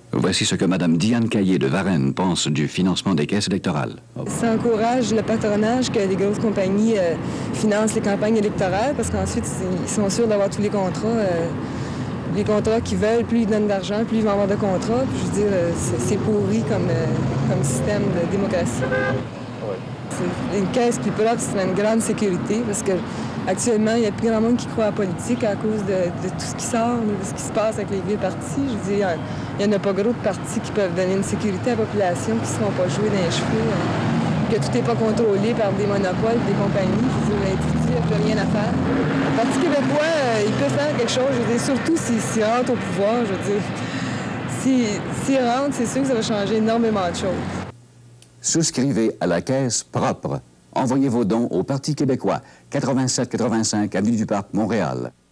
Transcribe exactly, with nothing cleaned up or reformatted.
Voici ce que Mme Diane Caillé de Varennes pense du financement des caisses électorales. Ça encourage le patronage que les grosses compagnies euh, financent les campagnes électorales parce qu'ensuite, ils sont sûrs d'avoir tous les contrats. Euh, les contrats qu'ils veulent, plus ils donnent d'argent, plus ils vont avoir de contrats. Puis, je veux dire, euh, c'est pourri comme, euh, comme système de démocratie. C'est une caisse plus propre, c'est une grande sécurité parce que actuellement, il n'y a plus grand monde qui croit à la politique à cause de, de tout ce qui sort, de ce qui se passe avec les vieux partis. Je veux dire, il n'y en a pas gros de partis qui peuvent donner une sécurité à la population, qui ne seront pas joués dans les cheveux, euh, que tout n'est pas contrôlé par des monopoles, des compagnies. Je veux dire, l'individu n'a plus rien à faire. Le Parti québécois, euh, il peut faire quelque chose, je veux dire, surtout s'il s'il rentre au pouvoir, je veux dire. S'il s'il rentre, c'est sûr que ça va changer énormément de choses. Souscrivez à la caisse propre. Envoyez vos dons au Parti québécois, quatre-vingt-sept quatre-vingt-cinq avenue du Parc, Montréal.